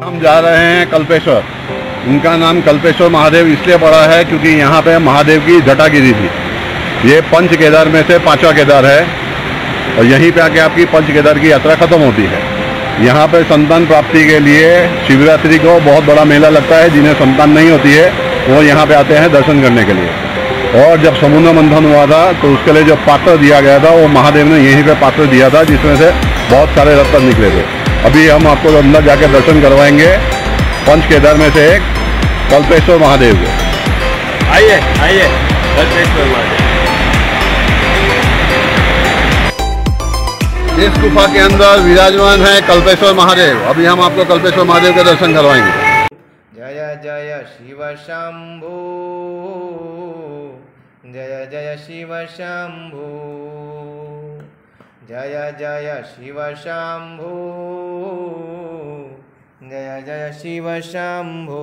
हम जा रहे हैं कल्पेश्वर। उनका नाम कल्पेश्वर महादेव इसलिए पड़ा है क्योंकि यहाँ पे महादेव की जटा गिरी थी। ये पंच केदार में से पांचवा केदार है और यहीं पे आके आपकी पंच केदार की यात्रा खत्म होती है। यहाँ पे संतान प्राप्ति के लिए शिवरात्रि को बहुत बड़ा मेला लगता है। जिन्हें संतान नहीं होती है वो यहाँ पे आते हैं दर्शन करने के लिए। और जब समुद्र मंथन हुआ था तो उसके लिए जो पात्र दिया गया था वो महादेव ने यहीं पे पात्र दिया था, जिसमें से बहुत सारे रत्न निकले थे। अभी हम आपको अंदर जाके दर्शन करवाएंगे पंच केदार में से एक कल्पेश्वर महादेव को। आइए आइए कल्पेश्वर महादेव। इस गुफा के अंदर विराजमान है कल्पेश्वर महादेव। अभी हम आपको कल्पेश्वर महादेव के दर्शन करवाएंगे। जय जय शिव शंभो, जय जय शिव शंभो, जय जय शिव शंभो, जय जय शिव शंभो,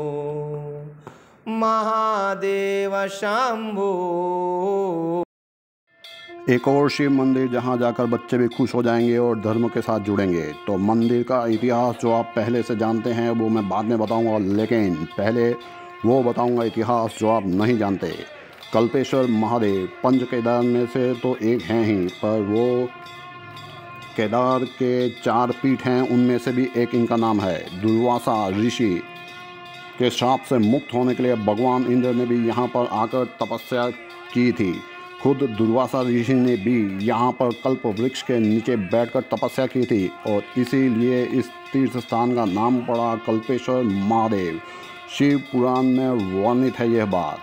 महादेव शंभो। एक और शिव मंदिर जहां जाकर बच्चे भी खुश हो जाएंगे और धर्म के साथ जुड़ेंगे। तो मंदिर का इतिहास जो आप पहले से जानते हैं वो मैं बाद में बताऊंगा, लेकिन पहले वो बताऊंगा इतिहास जो आप नहीं जानते। कल्पेश्वर महादेव पंच केदार में से तो एक हैं ही, पर वो केदार के 4 पीठ हैं, उनमें से भी एक इनका नाम है। दुर्वासा ऋषि के शाप से मुक्त होने के लिए भगवान इंद्र ने भी यहाँ पर आकर तपस्या की थी। खुद दुर्वासा ऋषि ने भी यहाँ पर कल्प वृक्ष के नीचे बैठकर तपस्या की थी और इसीलिए इस तीर्थ स्थान का नाम पड़ा कल्पेश्वर महादेव। शिव पुराण में वर्णित है यह बात।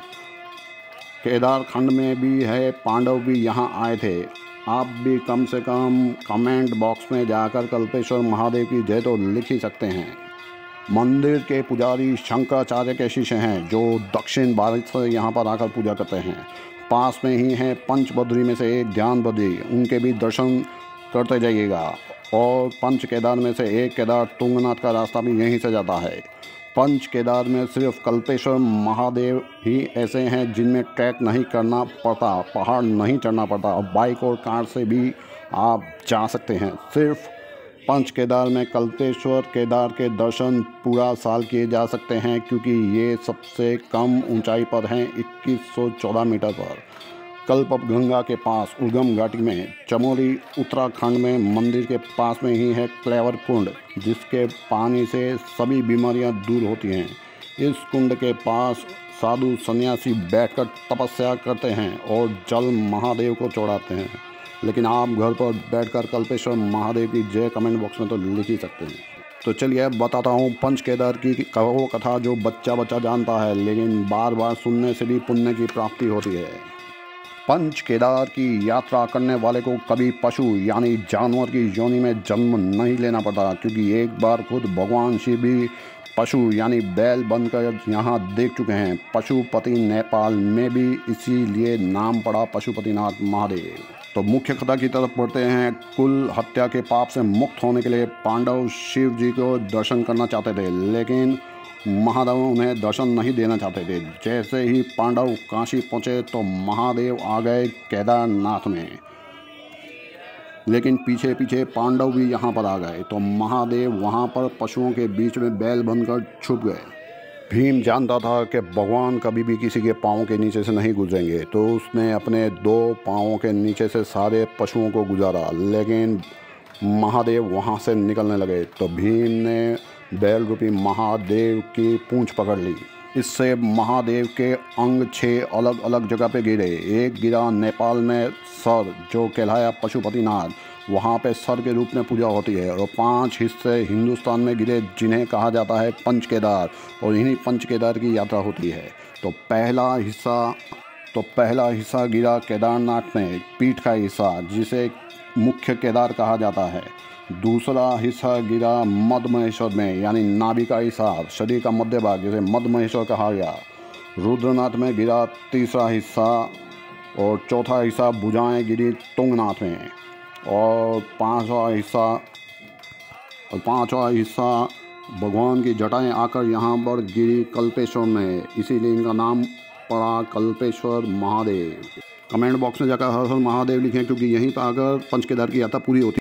केदार खंड में भी है, पांडव भी यहाँ आए थे। आप भी कम से कम कमेंट बॉक्स में जाकर कल्पेश्वर महादेव की जय तो लिख ही सकते हैं। मंदिर के पुजारी शंकराचार्य के शिष्य हैं जो दक्षिण भारत से यहाँ पर आकर पूजा करते हैं। पास में ही है पंच बद्री में से एक ध्यान बद्री, उनके भी दर्शन करते जाइएगा। और पंच केदार में से एक केदार तुंगनाथ का रास्ता भी यहीं से जाता है। पंच केदार में सिर्फ कल्पेश्वर महादेव ही ऐसे हैं जिनमें ट्रैक नहीं करना पड़ता, पहाड़ नहीं चढ़ना पड़ता और बाइक और कार से भी आप जा सकते हैं। सिर्फ पंच केदार में कल्पेश्वर केदार के दर्शन पूरा साल किए जा सकते हैं क्योंकि ये सबसे कम ऊंचाई पर हैं, 2114 मीटर पर। कल्पगंगा के पास उर्गम घाटी में चमोली उत्तराखंड में मंदिर के पास में ही है क्लेवर कुंड, जिसके पानी से सभी बीमारियां दूर होती हैं। इस कुंड के पास साधु सन्यासी बैठकर तपस्या करते हैं और जल महादेव को चढ़ाते हैं। लेकिन आप घर पर बैठकर कल्पेश्वर महादेव की जय कमेंट बॉक्स में तो लिख ही सकते हैं। तो चलिए अब बताता हूँ पंच केदार की वो कथा जो बच्चा जानता है, लेकिन बार बार सुनने से भी पुण्य की प्राप्ति होती है। पंच केदार की यात्रा करने वाले को कभी पशु यानी जानवर की योनि में जन्म नहीं लेना पड़ता, क्योंकि एक बार खुद भगवान शिव भी पशु यानी बैल बनकर यहाँ देख चुके हैं। पशुपति नेपाल में भी इसीलिए नाम पड़ा पशुपतिनाथ महादेव। तो मुख्य कथा की तरफ बढ़ते हैं। कुल हत्या के पाप से मुक्त होने के लिए पांडव शिव जी को दर्शन करना चाहते थे, लेकिन महादेव उन्हें दर्शन नहीं देना चाहते थे। जैसे ही पांडव काशी पहुँचे तो महादेव आ गए केदारनाथ में, लेकिन पीछे पीछे पांडव भी यहाँ पर आ गए तो महादेव वहाँ पर पशुओं के बीच में बैल बनकर छुप गए। भीम जानता था कि भगवान कभी भी किसी के पाँव के नीचे से नहीं गुजरेंगे, तो उसने अपने 2 पाँवों के नीचे से सारे पशुओं को गुजारा, लेकिन महादेव वहाँ से निकलने लगे तो भीम ने बैल रूपी महादेव की पूंछ पकड़ ली। इससे महादेव के अंग 6 अलग अलग जगह पे गिरे। एक गिरा नेपाल में सर, जो कहलाया पशुपतिनाथ, वहाँ पे सर के रूप में पूजा होती है। और 5 हिस्से हिंदुस्तान में गिरे जिन्हें कहा जाता है पंच केदार, और इन्हीं पंच केदार की यात्रा होती है। तो पहला हिस्सा गिरा केदारनाथ में, पीठ का हिस्सा जिसे मुख्य केदार कहा जाता है। दूसरा हिस्सा गिरा मध्य महेश्वर में, यानी नाभि का हिस्सा, शरीर का मध्य भाग जिसे मध्य महेश्वर कहा गया। रुद्रनाथ में गिरा तीसरा हिस्सा और चौथा हिस्सा भुजाएं गिरी तुंगनाथ में, और पांचवा हिस्सा भगवान की जटाएं आकर यहाँ पर गिरी कल्पेश्वर में, इसीलिए इनका नाम पड़ा कल्पेश्वर महादेव। कमेंट बॉक्स में जाकर हर हर महादेव लिखें, क्योंकि यहीं पर आकर पंच केदार की यात्रा पूरी होती है।